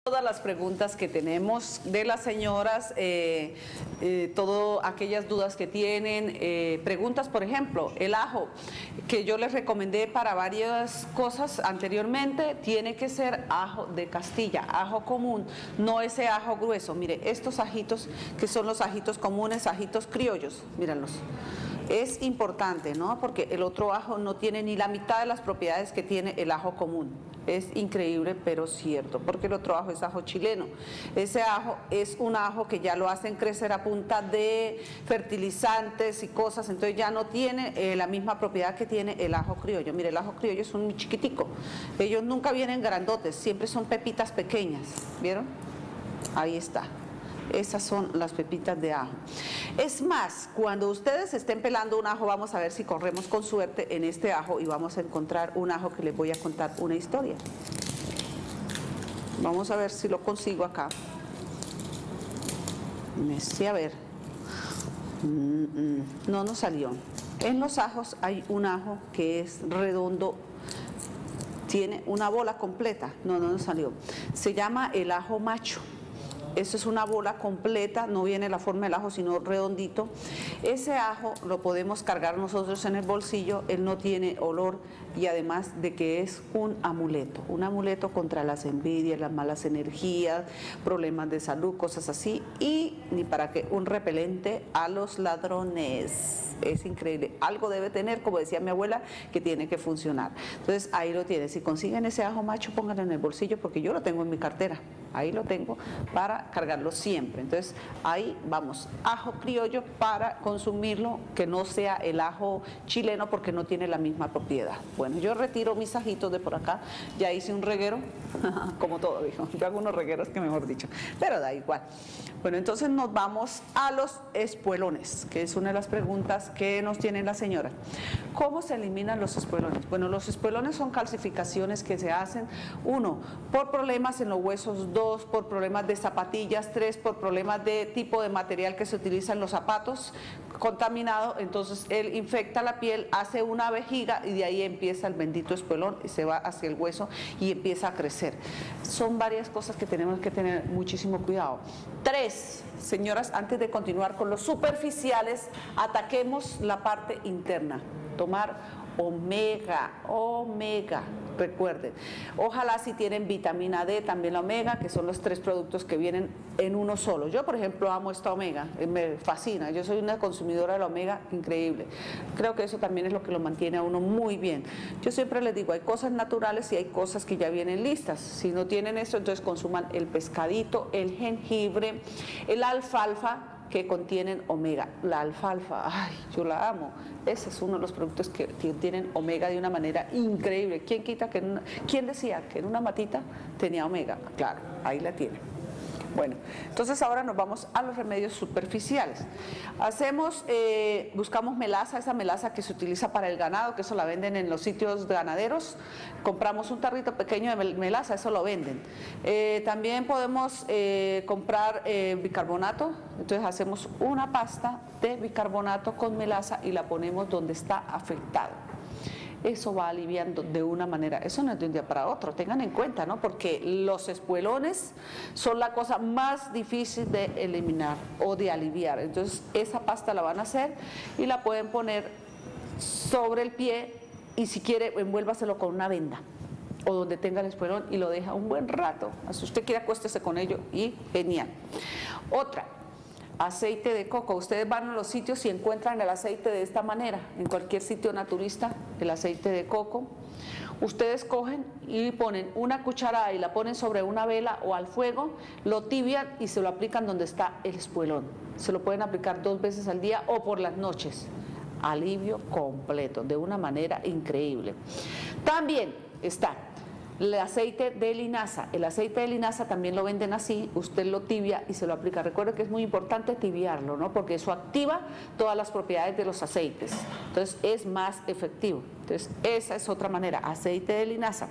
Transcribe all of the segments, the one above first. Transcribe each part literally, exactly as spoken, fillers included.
Todas las preguntas que tenemos de las señoras, eh, eh, todas aquellas dudas que tienen, eh, preguntas, por ejemplo, el ajo, que yo les recomendé para varias cosas anteriormente, tiene que ser ajo de Castilla, ajo común, no ese ajo grueso. Mire, estos ajitos que son los ajitos comunes, ajitos criollos, mírenlos. Es importante, ¿no? Porque el otro ajo no tiene ni la mitad de las propiedades que tiene el ajo común. Es increíble, pero cierto, porque el otro ajo es ajo chileno. Ese ajo es un ajo que ya lo hacen crecer a punta de fertilizantes y cosas, entonces ya no tiene eh, la misma propiedad que tiene el ajo criollo. Mire, el ajo criollo es un chiquitico. Ellos nunca vienen grandotes, siempre son pepitas pequeñas, ¿vieron? Ahí está. Esas son las pepitas de ajo. Es más, cuando ustedes estén pelando un ajo, vamos a ver si corremos con suerte en este ajo y vamos a encontrar un ajo que les voy a contar una historia. Vamos a ver si lo consigo acá. Sí, a ver. No nos salió. En los ajos hay un ajo que es redondo, tiene una bola completa. No, no nos salió. Se llama el ajo macho. Eso es una bola completa, no viene la forma del ajo, sino redondito. Ese ajo lo podemos cargar nosotros en el bolsillo, él no tiene olor y además de que es un amuleto, un amuleto contra las envidias, las malas energías, problemas de salud, cosas así, y ni para qué, un repelente a los ladrones. Es increíble, algo debe tener, como decía mi abuela, que tiene que funcionar. Entonces ahí lo tiene, si consiguen ese ajo macho, pónganlo en el bolsillo porque yo lo tengo en mi cartera, ahí lo tengo para cargarlo siempre. Entonces ahí vamos, ajo criollo para consumirlo, que no sea el ajo chileno porque no tiene la misma propiedad. Bueno, yo retiro mis ajitos de por acá, ya hice un reguero, como todo, dijo, yo hago unos regueros que mejor dicho, pero da igual. Bueno, entonces nos vamos a los espuelones, que es una de las preguntas que nos tiene la señora. ¿Cómo se eliminan los espuelones? Bueno, los espuelones son calcificaciones que se hacen, uno, por problemas en los huesos, dos, por problemas de zapatillas, tres, por problemas de tipo de material que se utiliza en los zapatos, contaminado, entonces él infecta la piel, hace una vejiga y de ahí empieza el bendito espuelón y se va hacia el hueso y empieza a crecer. Son varias cosas que tenemos que tener muchísimo cuidado. Tres, señoras, antes de continuar con los superficiales, ataquemos la parte interna. Tomar omega, omega, recuerden. Ojalá si tienen vitamina D, también la omega, que son los tres productos que vienen en uno solo. Yo, por ejemplo, amo esta omega, me fascina. Yo soy una consumidora de la omega increíble. Creo que eso también es lo que lo mantiene a uno muy bien. Yo siempre les digo, hay cosas naturales y hay cosas que ya vienen listas. Si no tienen eso, entonces consuman el pescadito, el jengibre, el alfalfa, que contienen omega. La alfalfa, ay, yo la amo. Ese es uno de los productos que tienen omega de una manera increíble. ¿Quién quita que en una, quién decía que en una matita tenía omega? Claro, ahí la tiene. Bueno, entonces ahora nos vamos a los remedios superficiales. Hacemos, eh, buscamos melaza, esa melaza que se utiliza para el ganado, que eso la venden en los sitios ganaderos. Compramos un tarrito pequeño de melaza, eso lo venden. Eh, también podemos eh, comprar eh, bicarbonato, entonces hacemos una pasta de bicarbonato con melaza y la ponemos donde está afectado. Eso va aliviando de una manera, eso no es de un día para otro, tengan en cuenta, ¿no? Porque los espuelones son la cosa más difícil de eliminar o de aliviar. Entonces esa pasta la van a hacer y la pueden poner sobre el pie y si quiere envuélvaselo con una venda o donde tenga el espuelón y lo deja un buen rato. Si usted quiere acuéstese con ello y genial. Otra, aceite de coco. Ustedes van a los sitios y encuentran el aceite de esta manera, en cualquier sitio naturista, el aceite de coco. Ustedes cogen y ponen una cucharada y la ponen sobre una vela o al fuego, lo tibian y se lo aplican donde está el espuelón. Se lo pueden aplicar dos veces al día o por las noches. Alivio completo, de una manera increíble. También está el aceite de linaza. El aceite de linaza también lo venden así, usted lo tibia y se lo aplica. Recuerde que es muy importante tibiarlo, ¿no? Porque eso activa todas las propiedades de los aceites. Entonces es más efectivo. Entonces esa es otra manera, aceite de linaza.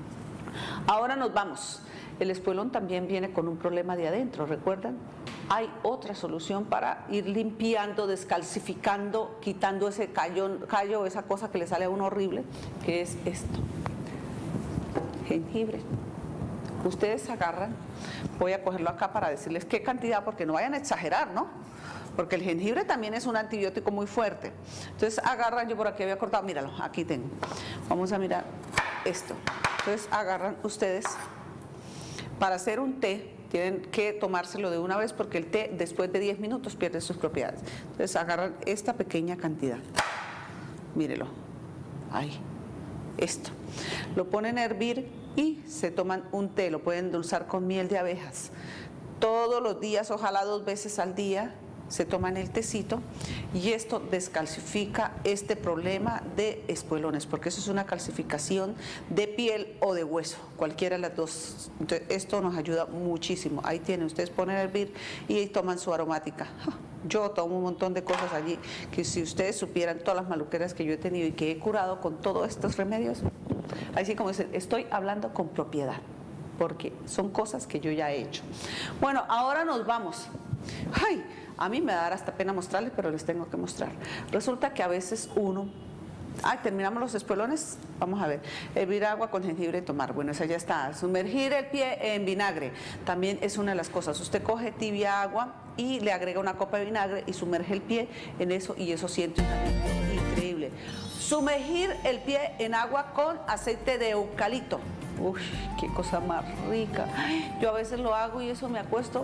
Ahora nos vamos. El espuelón también viene con un problema de adentro, ¿recuerdan? Hay otra solución para ir limpiando, descalcificando, quitando ese callo, callo, esa cosa que le sale a uno horrible, que es esto. Jengibre. ustedes agarran, voy a cogerlo acá para decirles qué cantidad, porque no vayan a exagerar, ¿no? Porque el jengibre también es un antibiótico muy fuerte. Entonces agarran, yo por aquí había cortado, míralo, aquí tengo. Vamos a mirar esto. Entonces agarran ustedes, para hacer un té, tienen que tomárselo de una vez porque el té después de diez minutos pierde sus propiedades. Entonces agarran esta pequeña cantidad, mírelo, ahí, esto. Lo ponen a hervir y se toman un té, lo pueden endulzar con miel de abejas. Todos los días, ojalá dos veces al día, se toman el tecito y esto descalcifica este problema de espuelones, porque eso es una calcificación de piel o de hueso, cualquiera de las dos. Entonces, esto nos ayuda muchísimo. Ahí tienen, ustedes ponen a hervir y toman su aromática. Yo tomo un montón de cosas allí, que si ustedes supieran todas las maluqueras que yo he tenido y que he curado con todos estos remedios, así como dicen, estoy hablando con propiedad, porque son cosas que yo ya he hecho. Bueno, ahora nos vamos. ¡Ay! A mí me da hasta pena mostrarles, pero les tengo que mostrar. Resulta que a veces uno... Ah, terminamos los espuelones. Vamos a ver. Hervir agua con jengibre y tomar. Bueno, esa ya está. Sumergir el pie en vinagre. También es una de las cosas. Usted coge tibia agua y le agrega una copa de vinagre y sumerge el pie en eso y eso siente un alivio increíble. Sumergir el pie en agua con aceite de eucalipto. Uy, qué cosa más rica. Yo a veces lo hago y eso me acuesto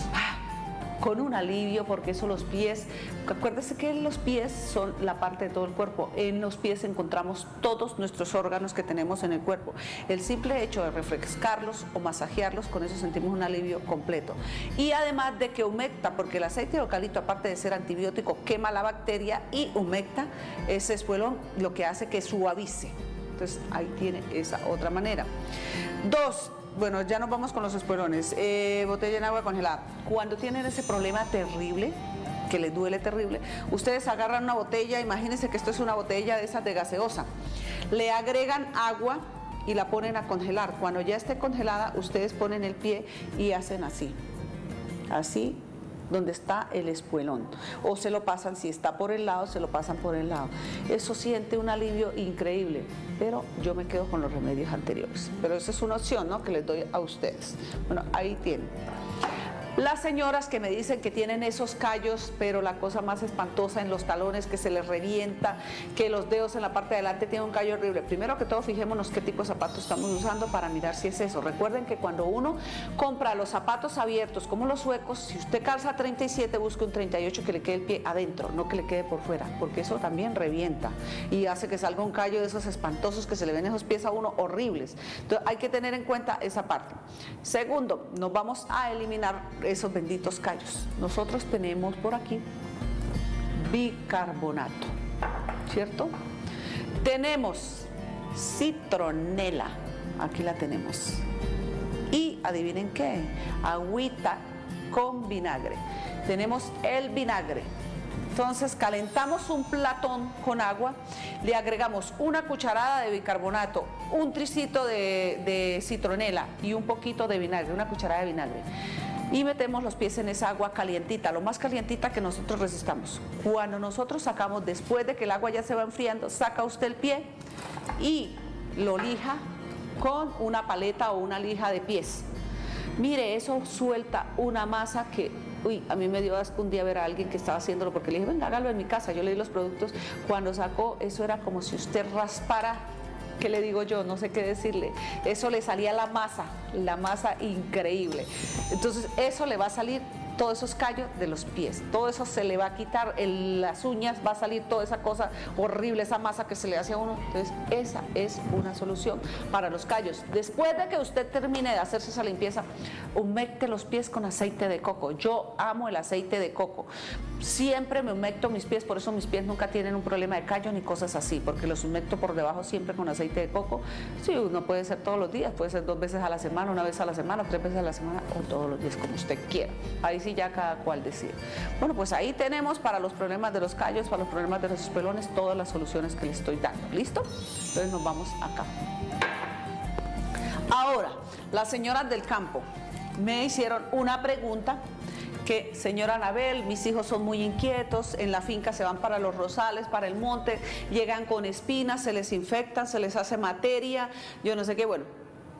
con un alivio, porque eso los pies, acuérdese que los pies son la parte de todo el cuerpo. En los pies encontramos todos nuestros órganos que tenemos en el cuerpo. El simple hecho de refrescarlos o masajearlos, con eso sentimos un alivio completo. Y además de que humecta, porque el aceite de eucalipto, aparte de ser antibiótico, quema la bacteria y humecta ese espuelón, lo que hace que suavice. Entonces ahí tiene esa otra manera. Dos, bueno, ya nos vamos con los espuelones. Eh, botella en agua congelada. Cuando tienen ese problema terrible, que les duele terrible, ustedes agarran una botella, imagínense que esto es una botella de esas de gaseosa, le agregan agua y la ponen a congelar. Cuando ya esté congelada, ustedes ponen el pie y hacen así, así, donde está el espuelón, o se lo pasan, si está por el lado, se lo pasan por el lado. Eso siente un alivio increíble, pero yo me quedo con los remedios anteriores. Pero esa es una opción, ¿no?, que les doy a ustedes. Bueno, ahí tienen. Las señoras que me dicen que tienen esos callos, pero la cosa más espantosa en los talones, que se les revienta, que los dedos en la parte de adelante tienen un callo horrible. Primero que todo, fijémonos qué tipo de zapatos estamos usando para mirar si es eso. Recuerden que cuando uno compra los zapatos abiertos, como los suecos, si usted calza treinta y siete, busque un treinta y ocho que le quede el pie adentro, no que le quede por fuera, porque eso también revienta y hace que salga un callo de esos espantosos que se le ven esos pies a uno horribles. Entonces hay que tener en cuenta esa parte. Segundo, nos vamos a eliminar esos benditos callos. Nosotros tenemos por aquí bicarbonato, ¿cierto? Tenemos citronela, aquí la tenemos. Y adivinen qué, agüita con vinagre. Tenemos el vinagre. Entonces calentamos un platón con agua, le agregamos una cucharada de bicarbonato, un tricito de, de citronela y un poquito de vinagre, una cucharada de vinagre. Y metemos los pies en esa agua calientita, lo más calientita que nosotros resistamos. Cuando nosotros sacamos, después de que el agua ya se va enfriando, saca usted el pie y lo lija con una paleta o una lija de pies. Mire, eso suelta una masa que, uy, a mí me dio asco un día ver a alguien que estaba haciéndolo, porque le dije, venga, hágalo en mi casa. Yo le di los productos, cuando sacó, eso era como si usted raspara, ¿qué le digo yo? No sé qué decirle. Eso le salía la masa, la masa increíble. Entonces eso le va a salir todos esos callos de los pies, todo eso se le va a quitar, el, las uñas, va a salir toda esa cosa horrible, esa masa que se le hace a uno. Entonces esa es una solución para los callos. Después de que usted termine de hacerse esa limpieza, humecte los pies con aceite de coco. Yo amo el aceite de coco, siempre me humecto mis pies, por eso mis pies nunca tienen un problema de callo ni cosas así, porque los humecto por debajo siempre con aceite de coco. Sí, no puede ser todos los días, puede ser dos veces a la semana, una vez a la semana, tres veces a la semana o todos los días, como usted quiera. Ahí sí ya cada cual decide. Bueno, pues ahí tenemos para los problemas de los callos, para los problemas de los espuelones, todas las soluciones que le estoy dando. ¿Listo? Entonces nos vamos acá. Ahora, las señoras del campo me hicieron una pregunta que, señora Anabel, mis hijos son muy inquietos, en la finca se van para los rosales, para el monte, llegan con espinas, se les infectan, se les hace materia, yo no sé qué. Bueno,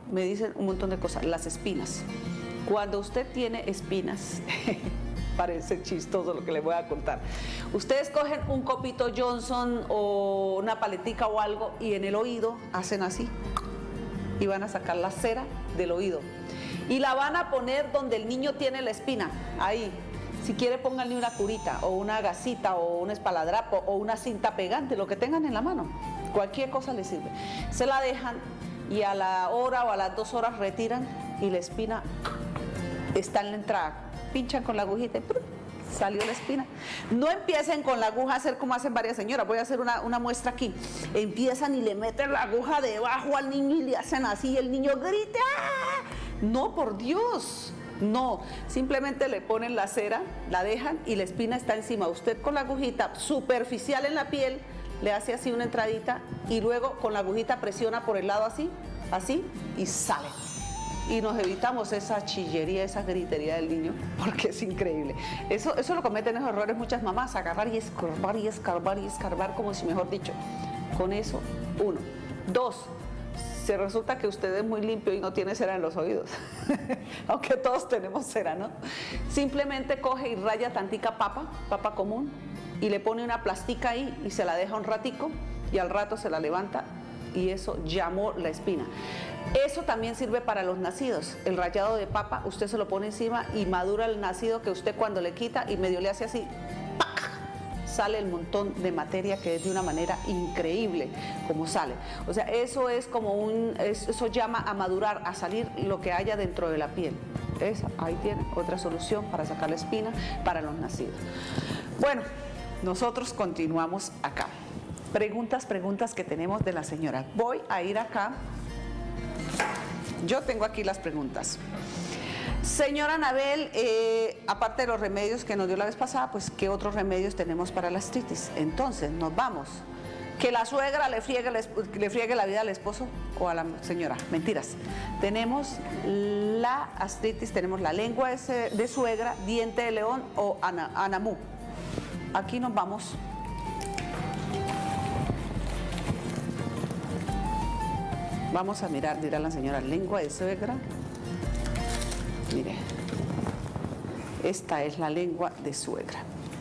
me dicen un montón de cosas. Las espinas. Cuando usted tiene espinas, parece chistoso lo que le voy a contar. Ustedes cogen un copito Johnson o una paletica o algo y en el oído hacen así y van a sacar la cera del oído y la van a poner donde el niño tiene la espina, ahí. Si quiere pónganle una curita o una gasita o un espaladrapo o una cinta pegante, lo que tengan en la mano, cualquier cosa les sirve. Se la dejan y a la hora o a las dos horas retiran y la espina está en la entrada. Pinchan con la agujita y ¡prum! Salió la espina. No empiecen con la aguja a hacer como hacen varias señoras. Voy a hacer una, una muestra aquí. Empiezan y le meten la aguja debajo al niño y le hacen así y el niño grita. ¡Ah! No, por Dios. No, simplemente le ponen la cera, la dejan y la espina está encima. Usted con la agujita superficial en la piel le hace así una entradita y luego con la agujita presiona por el lado así, así y sale. Y nos evitamos esa chillería, esa gritería del niño, porque es increíble. Eso, eso lo cometen esos errores muchas mamás, agarrar y escarbar y escarbar y escarbar, como si mejor dicho. Con eso, uno. Dos, se resulta que usted es muy limpio y no tiene cera en los oídos. Aunque todos tenemos cera, ¿no? Simplemente coge y raya tantica papa, papa común, y le pone una plastica ahí y se la deja un ratico y al rato se la levanta y eso llamó la espina. Eso también sirve para los nacidos. El rallado de papa, usted se lo pone encima y madura el nacido que usted cuando le quita y medio le hace así, ¡pac! Sale el montón de materia que es de una manera increíble como sale. O sea, eso es como un, eso llama a madurar, a salir lo que haya dentro de la piel. Esa, ahí tiene otra solución para sacar la espina para los nacidos. Bueno, nosotros continuamos acá. Preguntas, preguntas que tenemos de la señora. Voy a ir acá. Yo tengo aquí las preguntas. Señora Anabel, eh, aparte de los remedios que nos dio la vez pasada, pues ¿qué otros remedios tenemos para la gastritis? Entonces, nos vamos. Que la suegra le friegue, le friegue la vida al esposo o a la señora. Mentiras. Tenemos la gastritis, tenemos la lengua de suegra, diente de león o ana, anamú. Aquí nos vamos. Vamos a mirar, dirá la señora, lengua de suegra. Mire, esta es la lengua de suegra.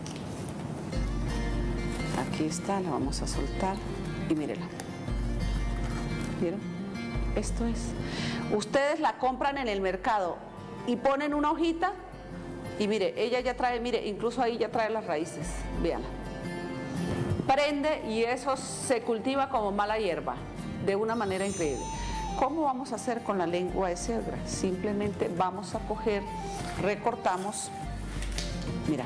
Aquí está, la vamos a soltar y mírela. ¿Vieron? Esto es. Ustedes la compran en el mercado y ponen una hojita y mire, ella ya trae, mire, incluso ahí ya trae las raíces. Véanla. Prende y eso se cultiva como mala hierba. De una manera increíble. ¿Cómo vamos a hacer con la lengua de suegra? Simplemente vamos a coger, recortamos, mira,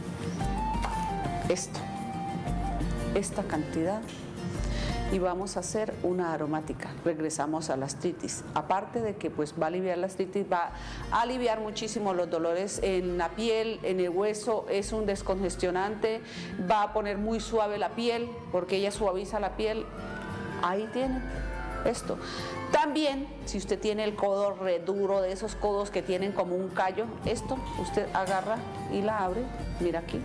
esto, esta cantidad y vamos a hacer una aromática. Regresamos a la gastritis. Aparte de que pues va a aliviar la gastritis, va a aliviar muchísimo los dolores en la piel, en el hueso, es un descongestionante, va a poner muy suave la piel porque ella suaviza la piel. Ahí tienen esto. También, si usted tiene el codo re duro, de esos codos que tienen como un callo, esto usted agarra y la abre. Mira aquí.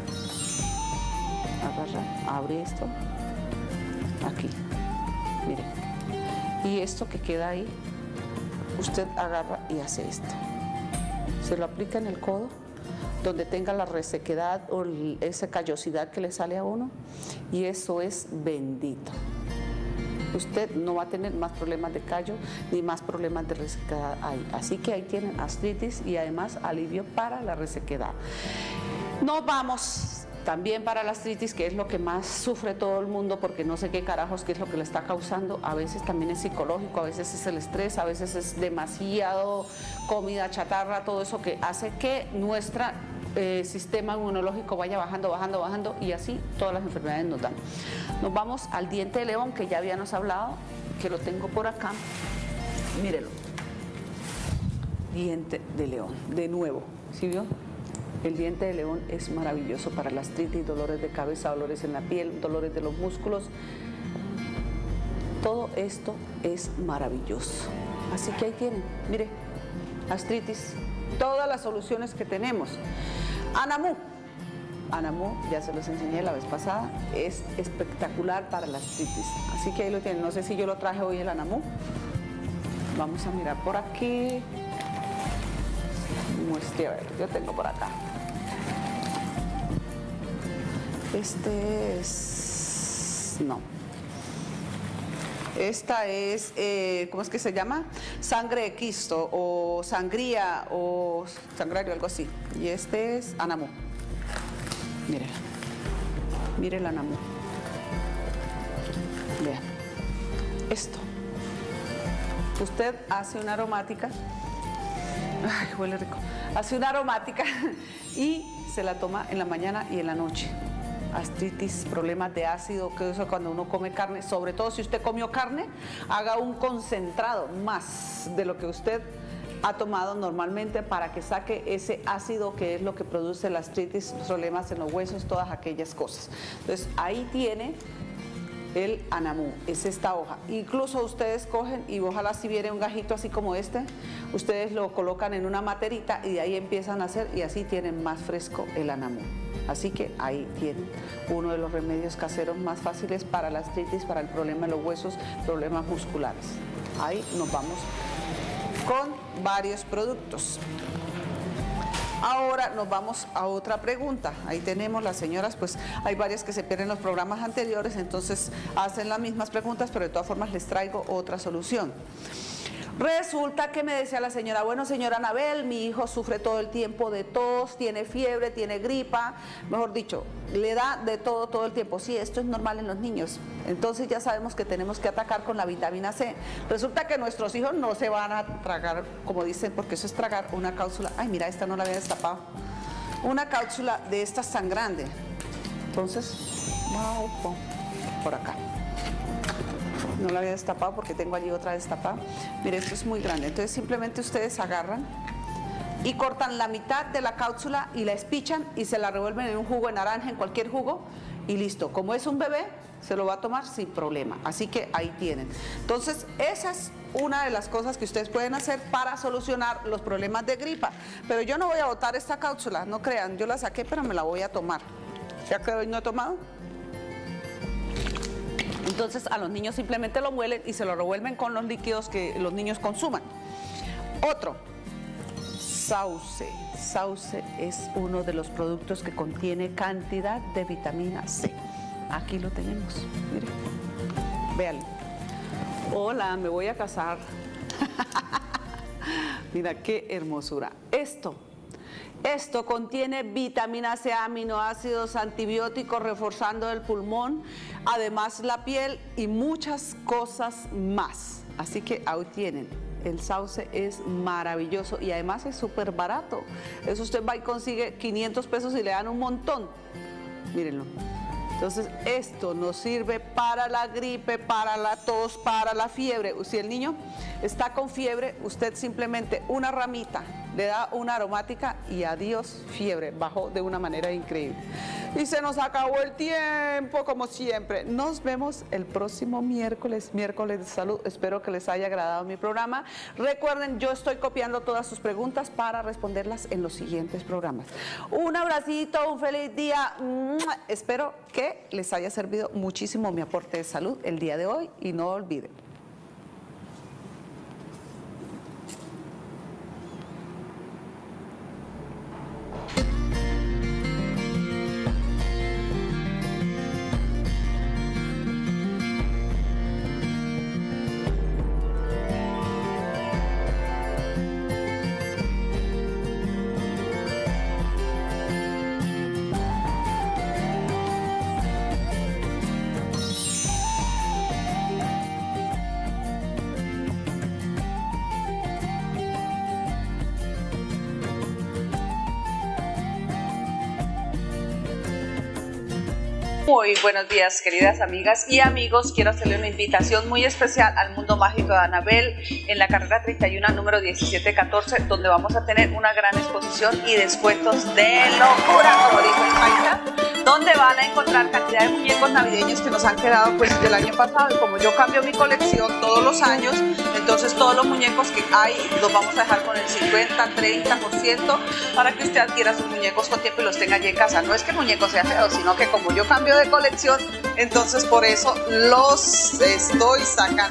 Agarra, abre esto. Aquí. Mire. Y esto que queda ahí, usted agarra y hace esto. Se lo aplica en el codo, donde tenga la resequedad o esa callosidad que le sale a uno. Y eso es bendito. Usted no va a tener más problemas de callo ni más problemas de resequedad ahí. Así que ahí tienen gastritis y además alivio para la resequedad. Nos vamos también para la gastritis, que es lo que más sufre todo el mundo, porque no sé qué carajos qué es lo que le está causando. A veces también es psicológico, a veces es el estrés, a veces es demasiado comida chatarra, todo eso que hace que nuestra Eh, sistema inmunológico vaya bajando, bajando, bajando y así todas las enfermedades nos dan. Nos vamos al diente de león, que ya habíamos hablado, que lo tengo por acá. Mírelo. Diente de león, de nuevo, ¿sí vio? El diente de león es maravilloso para la gastritis, dolores de cabeza, dolores en la piel, dolores de los músculos. Todo esto es maravilloso. Así que ahí tienen, mire, gastritis, todas las soluciones que tenemos. Anamú. Anamú, ya se los enseñé la vez pasada, es espectacular para la gastritis. Así que ahí lo tienen. No sé si yo lo traje hoy el Anamú. Vamos a mirar por aquí. Muestre, a ver, yo tengo por acá. Este es... no. Esta es, eh, ¿cómo es que se llama? Sangre de Cristo o sangría o sangrario, algo así. Y este es Anamú. Mírenla. Mire el Anamú. Vean. Esto. Usted hace una aromática. Ay, huele rico. Hace una aromática y se la toma en la mañana y en la noche. Gastritis, problemas de ácido, que eso cuando uno come carne, sobre todo si usted comió carne, haga un concentrado más de lo que usted ha tomado normalmente para que saque ese ácido que es lo que produce la gastritis, problemas en los huesos, todas aquellas cosas. Entonces ahí tiene el Anamú, es esta hoja. Incluso ustedes cogen y ojalá si viene un gajito así como este, ustedes lo colocan en una materita y de ahí empiezan a hacer y así tienen más fresco el Anamú. Así que ahí tienen uno de los remedios caseros más fáciles para la gastritis, para el problema de los huesos, problemas musculares. Ahí nos vamos con varios productos. Ahora nos vamos a otra pregunta. Ahí tenemos las señoras, pues hay varias que se pierden los programas anteriores, entonces hacen las mismas preguntas, pero de todas formas les traigo otra solución. Resulta que me decía la señora, bueno, señora Anabel, mi hijo sufre todo el tiempo de tos, tiene fiebre, tiene gripa, mejor dicho, le da de todo todo el tiempo. Sí, esto es normal en los niños. Entonces ya sabemos que tenemos que atacar con la vitamina C. Resulta que nuestros hijos no se van a tragar, como dicen, porque eso es tragar una cápsula. Ay, mira, esta no la había destapado. Una cápsula de estas tan grande. Entonces, wow, por acá. No la había destapado porque tengo allí otra destapada. Mire, esto es muy grande. Entonces simplemente ustedes agarran y cortan la mitad de la cápsula y la espichan y se la revuelven en un jugo de naranja, en cualquier jugo y listo. Como es un bebé, se lo va a tomar sin problema. Así que ahí tienen. Entonces esa es una de las cosas que ustedes pueden hacer para solucionar los problemas de gripa. Pero yo no voy a botar esta cápsula, no crean. Yo la saqué, pero me la voy a tomar. ¿Ya que hoy no he tomado? Entonces a los niños simplemente lo muelen y se lo revuelven con los líquidos que los niños consuman. Otro, sauce. Sauce es uno de los productos que contiene cantidad de vitamina C. Aquí lo tenemos, miren, véanlo. Hola, me voy a casar. Mira qué hermosura. Esto. Esto contiene vitamina C, aminoácidos, antibióticos, reforzando el pulmón, además la piel y muchas cosas más. Así que ahí tienen. El sauce es maravilloso y además es súper barato. Eso usted va y consigue quinientos pesos y le dan un montón. Mírenlo. Entonces esto nos sirve para la gripe, para la tos, para la fiebre. Si el niño está con fiebre, usted simplemente una ramita le da una aromática y adiós fiebre, bajó de una manera increíble. Y se nos acabó el tiempo como siempre. Nos vemos el próximo miércoles, miércoles de salud. Espero que les haya agradado mi programa. Recuerden, yo estoy copiando todas sus preguntas para responderlas en los siguientes programas. Un abracito, un feliz día. Espero que les haya servido muchísimo mi aporte de salud el día de hoy y no olviden. Muy buenos días, queridas amigas y amigos. Quiero hacerle una invitación muy especial al Mundo Mágico de Anabel en la carrera treinta y uno, número diecisiete catorce, donde vamos a tener una gran exposición y descuentos de locura, como dijo el Paisa, donde van a encontrar cantidad de muñecos navideños que nos han quedado pues del año pasado. Y como yo cambio mi colección todos los años, entonces todos los muñecos que hay los vamos a dejar con el cincuenta, treinta por ciento para que usted adquiera sus muñecos con tiempo y los tenga allí en casa. No es que el muñeco sea feo, sino que como yo cambio de colección, entonces por eso los estoy sacando.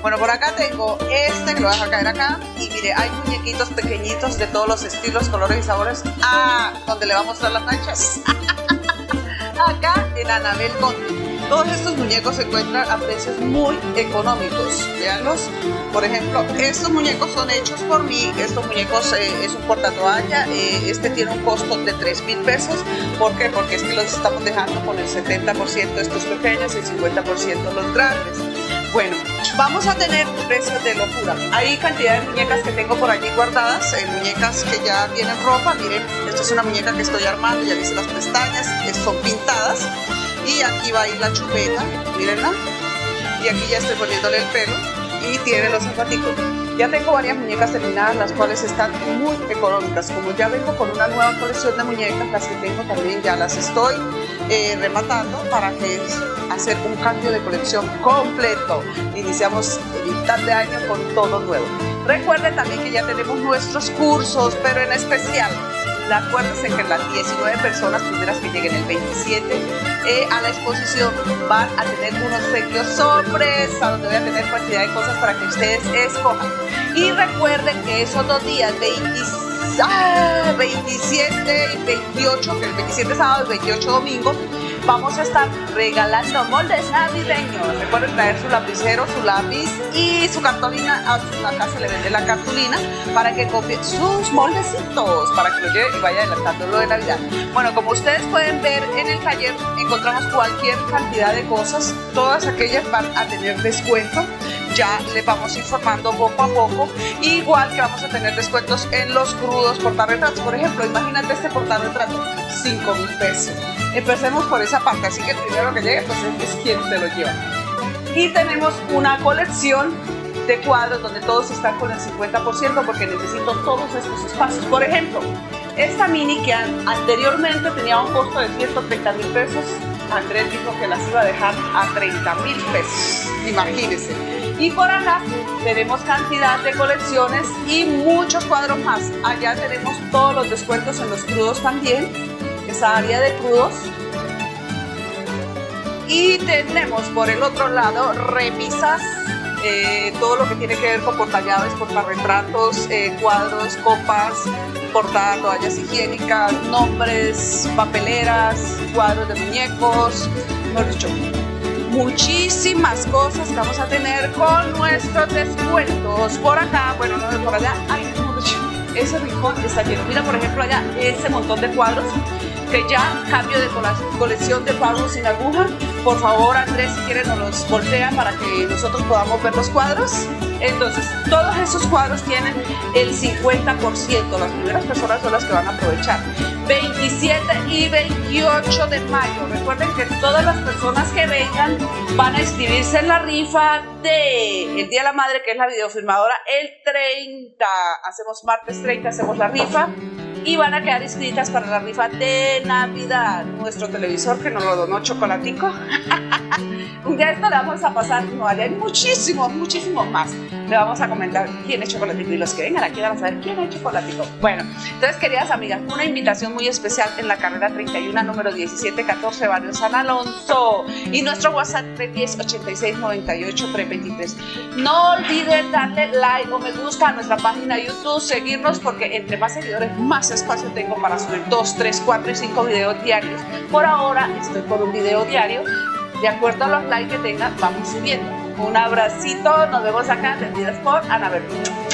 Bueno, por acá tengo este que lo voy a dejar caer acá. Y mire, hay muñequitos pequeñitos de todos los estilos, colores y sabores. Ah, donde le va a mostrar las manchas. Acá en Anabel Conti. Todos estos muñecos se encuentran a precios muy económicos. Veanlos. Por ejemplo, estos muñecos son hechos por mí. Estos muñecos eh, es un portatoalla. Eh, este tiene un costo de tres mil pesos. ¿Por qué? Porque es que los estamos dejando con el setenta por ciento estos pequeños y el cincuenta por ciento los grandes. Bueno, vamos a tener precios de locura. Hay cantidad de muñecas que tengo por allí guardadas, eh, muñecas que ya tienen ropa. Miren, esta es una muñeca que estoy armando, ya hice las pestañas, eh, son pintadas. Y aquí va a ir la chupeta, mírenla. Y aquí ya estoy poniéndole el pelo y tiene los zapaticos. Ya tengo varias muñecas terminadas, las cuales están muy económicas. Como ya vengo con una nueva colección de muñecas, las que tengo también ya las estoy eh, rematando para que hacer un cambio de colección completo. Iniciamos mitad de año con todo nuevo. Recuerden también que ya tenemos nuestros cursos, pero en especial, acuérdense que las diecinueve personas primeras que lleguen el veintisiete eh, a la exposición van a tener unos obsequios sorpresa, donde voy a tener cantidad de cosas para que ustedes escojan. Y recuerden que esos dos días, veintisiete y veintiocho, que el veintisiete es sábado y el veintiocho domingo, vamos a estar regalando moldes navideños. Recuerden traer su lapicero, su lápiz y su cartulina. Acá se le vende la cartulina para que copie sus moldecitos, para que lo lleve y vaya adelantando lo de Navidad. Bueno, como ustedes pueden ver en el taller, encontramos cualquier cantidad de cosas. Todas aquellas van a tener descuento. Ya les vamos informando poco a poco. Igual que vamos a tener descuentos en los crudos portarretratos. Por ejemplo, imagínate este portarretrato, cinco mil pesos. Empecemos por esa parte, así que el primero que llegue pues es quien se lo lleva. Y tenemos una colección de cuadros donde todos están con el cincuenta por ciento porque necesito todos estos espacios. Por ejemplo, esta mini que anteriormente tenía un costo de ciento treinta mil pesos, Andrés dijo que las iba a dejar a treinta mil pesos, imagínense. Y por acá tenemos cantidad de colecciones y muchos cuadros más. Allá tenemos todos los descuentos en los crudos también, esa área de crudos. Y tenemos por el otro lado repisas, eh, todo lo que tiene que ver con portallaves, portarretratos, eh, cuadros, copas, portatoallas higiénicas, nombres, papeleras, cuadros de muñecos, mejor dicho, muchísimas cosas que vamos a tener con nuestros descuentos. Por acá, bueno, no, por allá, ay, mejor dicho, ese rincón está lleno. Mira, por ejemplo, allá ese montón de cuadros que ya cambio de colección de cuadros sin aguja. Por favor, Andrés, si quieren nos los voltean para que nosotros podamos ver los cuadros. Entonces, todos esos cuadros tienen el cincuenta por ciento. Las primeras personas son las que van a aprovechar. veintisiete y veintiocho de mayo. Recuerden que todas las personas que vengan van a inscribirse en la rifa de el Día de la Madre, que es la videofilmadora, el treinta. Hacemos martes treinta, hacemos la rifa. Y van a quedar inscritas para la rifa de Navidad. Nuestro televisor que nos lo donó Chocolatico. Un día esto le vamos a pasar, no, hay muchísimos, muchísimos más. Le vamos a comentar quién es Chocolatico y los que vengan aquí van a saber quién es Chocolatico. Bueno, entonces, queridas amigas, una invitación muy especial en la carrera treinta y uno, número diecisiete catorce, barrio San Alonso. Y nuestro WhatsApp tres diez, ochenta y seis, noventa y ocho, tres veintitrés. No olviden darle like o me gusta a nuestra página de YouTube, seguirnos, porque entre más seguidores, más espacio tengo para subir dos, tres, cuatro y cinco videos diarios. Por ahora estoy con un video diario. De acuerdo a los likes que tengan, vamos subiendo. Un abracito, nos vemos acá, atendidas por Anabel.